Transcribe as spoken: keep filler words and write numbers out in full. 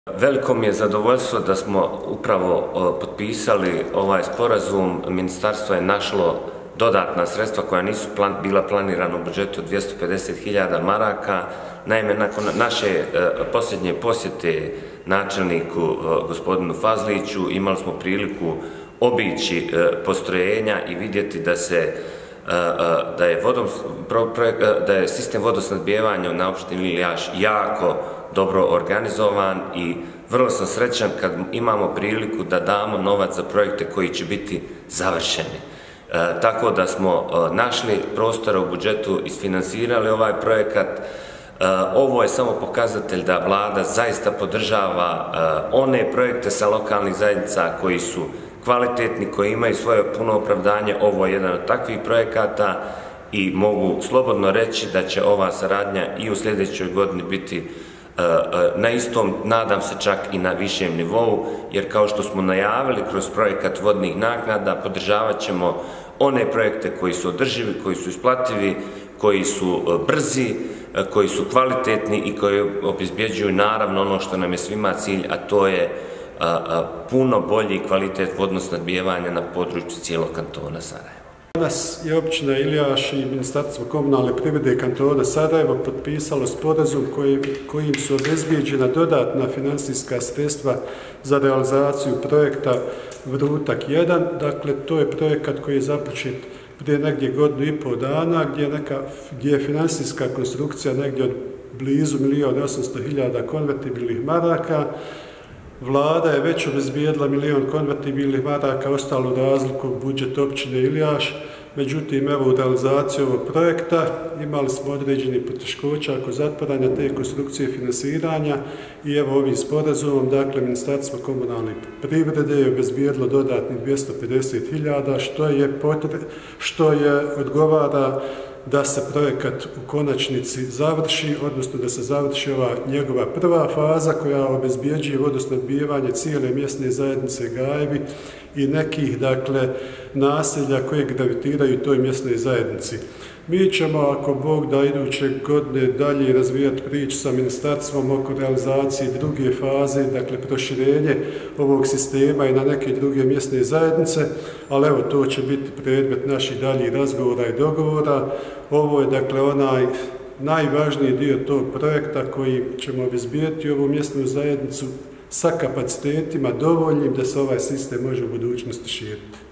Veliko mi je zadovoljstvo da smo upravo potpisali ovaj sporazum. Ministarstvo je našlo dodatna sredstva koja nisu plan, bila planirana u budžetu od dvjesto pedeset hiljada maraka. Naime, nakon naše posljednje posjete načelniku gospodinu Fazliću imali smo priliku obići postrojenja i vidjeti da se da je, vodom, da je sistem vodosnadbijevanja na opštini Iljaš jako dobro organizovan i vrlo sam srećan kad imamo priliku da damo novac za projekte koji će biti završeni. E, tako da smo e, našli prostora u budžetu, isfinansirali ovaj projekat. E, ovo je samo pokazatelj da vlada zaista podržava e, one projekte sa lokalnih zajednica koji su kvalitetni, koji imaju svoje puno opravdanje. Ovo je jedan od takvih projekata i mogu slobodno reći da će ova saradnja i u sljedećoj godini biti na istom, nadam se čak i na višem nivou, jer kao što smo najavili kroz projekat vodnih naknada, podržavat ćemo one projekte koji su održivi, koji su isplativi, koji su brzi, koji su kvalitetni i koji obezbjeđuju naravno ono što nam je svima cilj, a to je puno bolji kvalitet vodosnadbijevanja na području cijelog kantona Sarajevo. Danas je općina Iljaš i Ministarstvo komunalne privrede kantona Sarajevo potpisalo sporazum kojim su obezbijeđena dodatna finansijska sredstva za realizaciju projekta Vrutak jedan. Dakle, to je projekat koji je započet prije negdje godinu i pol dana, gdje je, neka, gdje je finansijska konstrukcija negdje od blizu milijun osamsto hiljada konvertibilnih maraka. Vlada je već obezbijedila milijon konvertibilnih maraka, ostalu razliku budžet općine Iljaš. Međutim, evo u realizaciji ovog projekta imali smo određeni poteškoća oko zatvaranja te konstrukcije finansiranja i evo ovim sporazumom, dakle, Ministarstvo komunalne privrede je obezbijedilo dodatnih dvjesto pedeset hiljada, što je potre, što je odgovara da se projekat u konačnici završi, odnosno da se završi ova njegova prva faza koja obezbjeđuje vodosnadbijevanje cijele mjesne zajednice Gajevi i nekih, dakle, naselja koje gravitiraju toj mjesnoj zajednici. Mi ćemo, ako Bog da, iduće godine dalje razvijati priču sa ministarstvom oko realizacije druge faze, dakle proširenje ovog sistema i na neke druge mjesne zajednice, ali evo to će biti predmet naših daljih razgovora i dogovora. Ovo je, dakle, onaj najvažniji dio tog projekta koji ćemo obezbijeti ovu mjesnu zajednicu sa kapacitetima dovoljnim da se ovaj sistem može u budućnosti širiti.